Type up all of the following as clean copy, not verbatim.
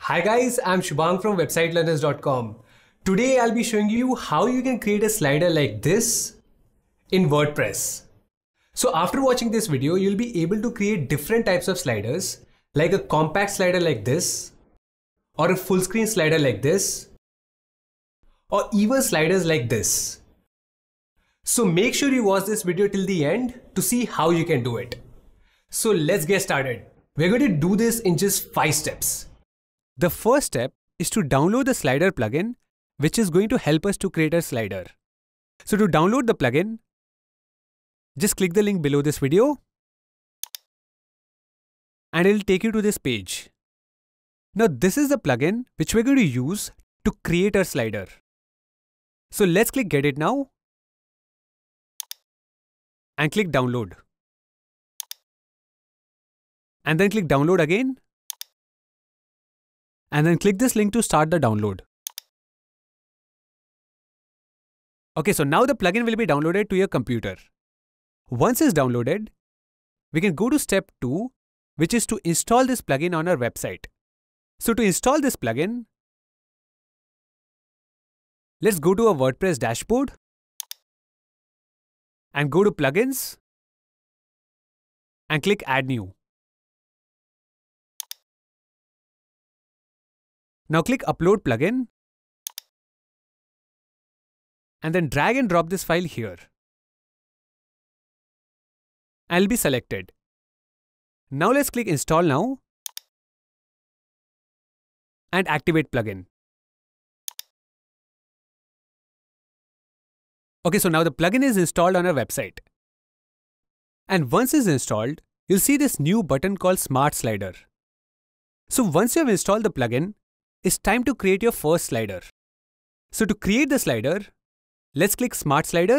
Hi guys, I'm Shubhang from websitelearners.com. Today I'll be showing you how you can create a slider like this in WordPress. So after watching this video, you'll be able to create different types of sliders, like a compact slider like this, or a full screen slider like this, or even sliders like this. So make sure you watch this video till the end to see how you can do it. So let's get started. We're going to do this in just 5 steps. The first step is to download the slider plugin, which is going to help us to create a slider. So to download the plugin, just click the link below this video and it'll take you to this page. Now this is the plugin which we're going to use to create our slider. So let's click Get It Now and click Download. And then click Download again. And then click this link to start the download. Okay, so now the plugin will be downloaded to your computer. Once it's downloaded, we can go to step 2, which is to install this plugin on our website. So to install this plugin, let's go to our WordPress dashboard and go to Plugins and click Add New. Now click Upload Plugin and then drag and drop this file here. And it'll be selected. Now let's click Install Now and activate plugin. Okay, so now the plugin is installed on our website. And once it's installed, you'll see this new button called Smart Slider. So once you have installed the plugin, it's time to create your first slider. So to create the slider, let's click Smart Slider.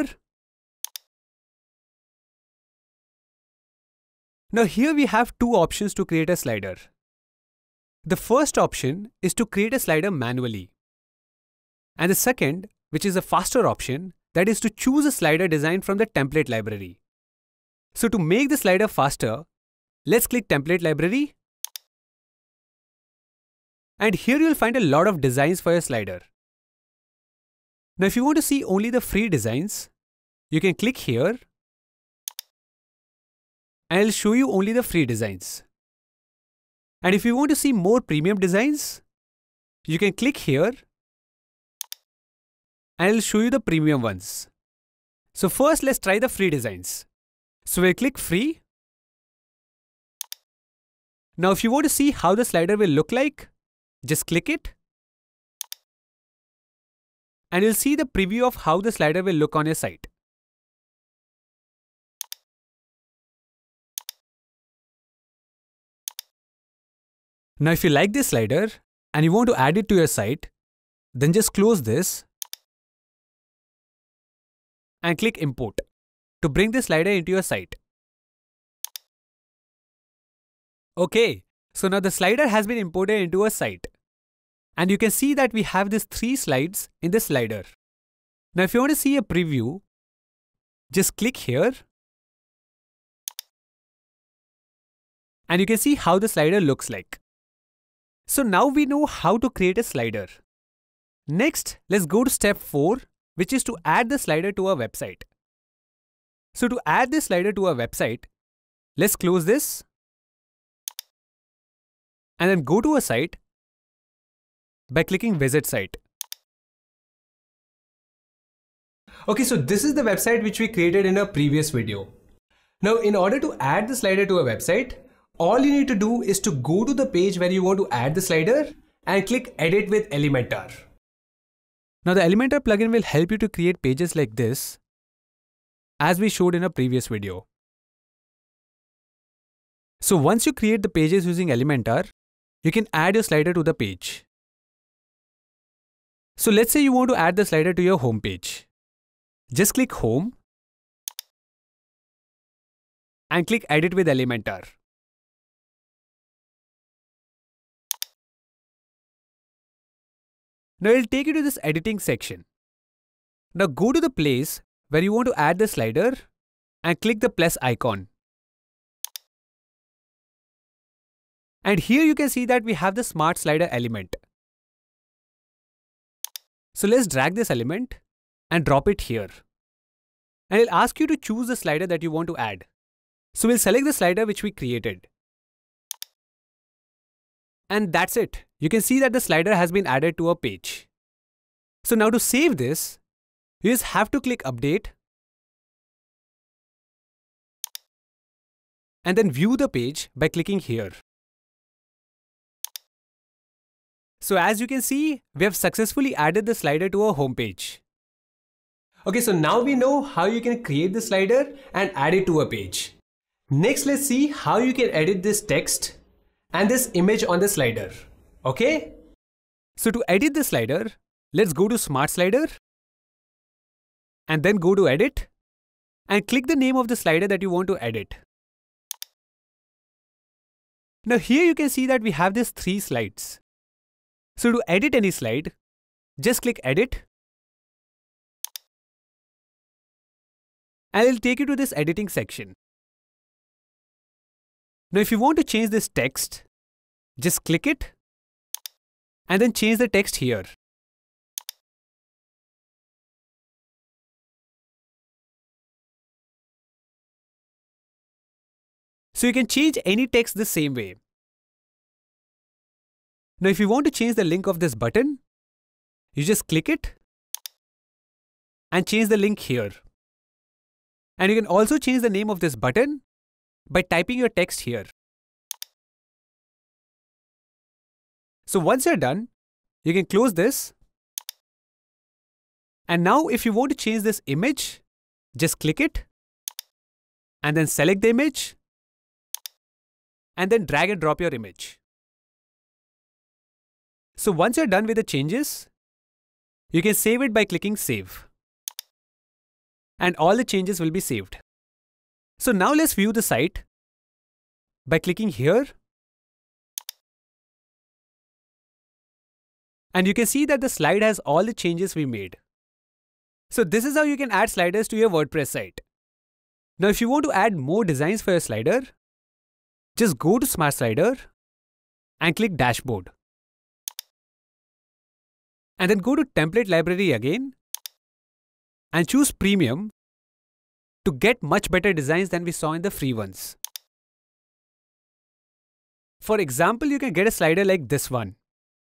Now here we have two options to create a slider. The first option is to create a slider manually. And the second, which is a faster option, that is to choose a slider design from the template library. So to make the slider faster, let's click Template Library. And here you'll find a lot of designs for your slider. Now if you want to see only the free designs, you can click here and it'll show you only the free designs. And if you want to see more premium designs, you can click here and it'll show you the premium ones. So first let's try the free designs. So we'll click Free. Now if you want to see how the slider will look like, just click it. And you'll see the preview of how the slider will look on your site. Now if you like this slider and you want to add it to your site, then just close this and click Import to bring the slider into your site. Okay, so now the slider has been imported into a site. And you can see that we have these 3 slides in the slider. Now if you want to see a preview, just click here. And you can see how the slider looks like. So now we know how to create a slider. Next, let's go to step 4, which is to add the slider to our website. So to add this slider to our website, let's close this. And then go to a site by clicking Visit Site. Okay, so this is the website which we created in a previous video. Now, in order to add the slider to a website, all you need to do is to go to the page where you want to add the slider and click Edit with Elementor. Now, the Elementor plugin will help you to create pages like this, as we showed in a previous video. So once you create the pages using Elementor, you can add your slider to the page. So let's say you want to add the slider to your home page. Just click Home and click Edit with Elementor. Now it will take you to this editing section. Now go to the place where you want to add the slider and click the plus icon. And here you can see that we have the smart slider element. So let's drag this element and drop it here. And it'll ask you to choose the slider that you want to add. So we'll select the slider which we created. And that's it. You can see that the slider has been added to our page. So now to save this, you just have to click update and then view the page by clicking here. So as you can see, we have successfully added the slider to our home page. Okay, so now we know how you can create the slider and add it to a page. Next, let's see how you can edit this text and this image on the slider. Okay? So to edit the slider, let's go to Smart Slider and then go to Edit and click the name of the slider that you want to edit. Now here you can see that we have these 3 slides. So to edit any slide, just click Edit and it'll take you to this editing section. Now if you want to change this text, just click it and then change the text here. So you can change any text the same way. Now if you want to change the link of this button, you just click it and change the link here. And you can also change the name of this button by typing your text here. So once you're done, you can close this. And now if you want to change this image, just click it and then select the image and then drag and drop your image. So once you're done with the changes, you can save it by clicking Save. And all the changes will be saved. So now let's view the site by clicking here. And you can see that the slide has all the changes we made. So this is how you can add sliders to your WordPress site. Now if you want to add more designs for your slider, just go to Smart Slider and click Dashboard. And then go to Template Library again and choose Premium to get much better designs than we saw in the free ones. For example, you can get a slider like this one.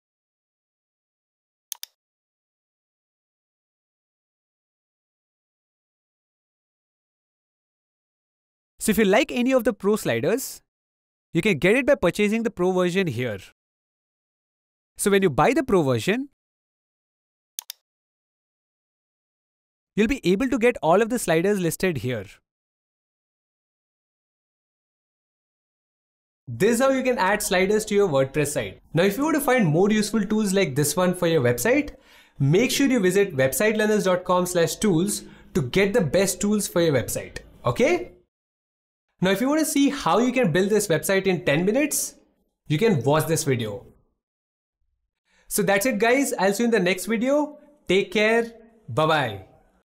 So if you like any of the Pro sliders, you can get it by purchasing the Pro version here. So when you buy the Pro version, you'll be able to get all of the sliders listed here. This is how you can add sliders to your WordPress site. Now if you want to find more useful tools like this one for your website, make sure you visit websitelearners.com/tools to get the best tools for your website. Okay? Now if you want to see how you can build this website in 10 minutes, you can watch this video. So that's it guys, I'll see you in the next video. Take care, bye bye.